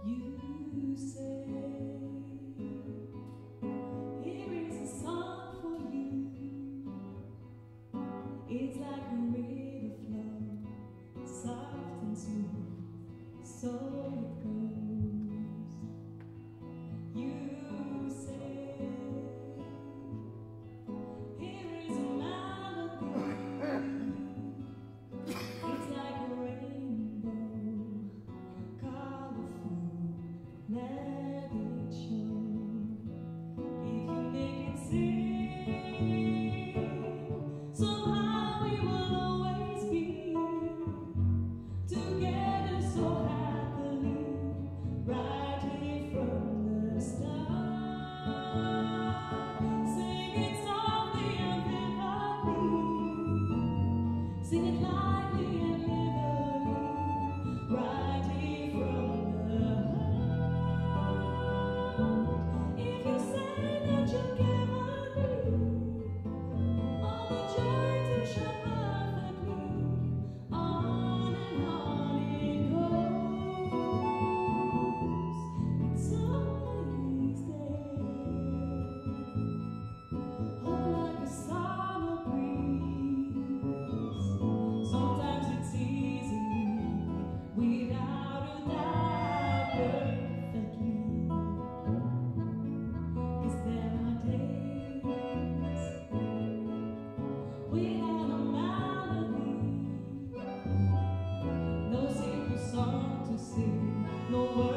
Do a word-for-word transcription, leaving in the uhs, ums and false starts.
You say, here is a song for you. It's like a river flow, soft and smooth, so it goes. You say, here is a melody. It's like a rainbow, colorful, let it show. If you make it sing, somehow we will always be together so happily, right here from the start. Sing it softly and vividly, sing it lightly and liberally, right here from the heart. If you say that you give me all the joy to shine perfectly, on and on it goes. It's always there, oh, like a summer breeze. Sometimes it's easily, without a doubt, perfectly. 'Cause there are days without a melody, no simple song to sing, no